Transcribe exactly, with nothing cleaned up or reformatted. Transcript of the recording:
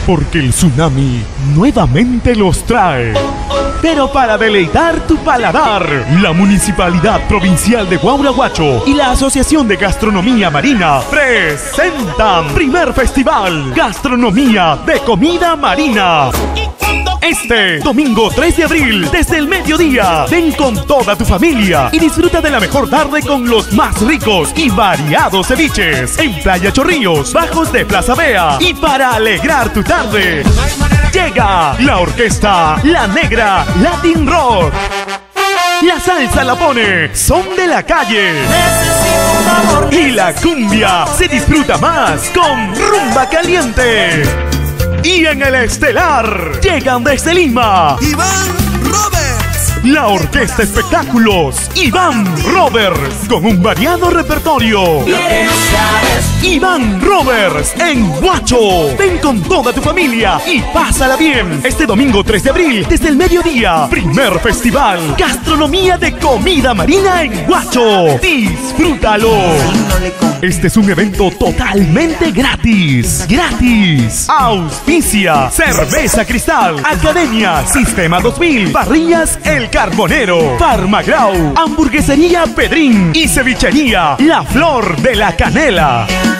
porque el tsunami nuevamente los trae. Pero para deleitar tu paladar, la Municipalidad Provincial de Gualeguaychú y la Asociación de Gastronomía Marina presentan primer Festival Gastronomía de Comida Marina. Este domingo tres de abril, desde el mediodía, ven con toda tu familia y disfruta de la mejor tarde con los más ricos y variados ceviches en Playa Chorrillos, bajos de Plaza Vea. Y para alegrar tu tarde, llega la orquesta La Negra Latin Rock. La salsa la pone Son de la Calle. Y la cumbia se disfruta más con Rumba Caliente. Y en el estelar llegan desde Lima Iván Roberts, la Orquesta Espectáculos Iván Roberts, con un variado repertorio. Iván Roberts en Guacho. Ven con toda tu familia y pásala bien. Este domingo tres de abril, desde el mediodía, primer Festival Gastronomía de Comida Marina en Guacho. Disfrútalo. Este es un evento totalmente gratis. ¡Gratis! Auspicia Cerveza Cristal, Academia, Sistema dos mil, Parrillas El Carbonero, Farmagrau, Hamburguesería Pedrín y Cevichería La Flor de la Canela.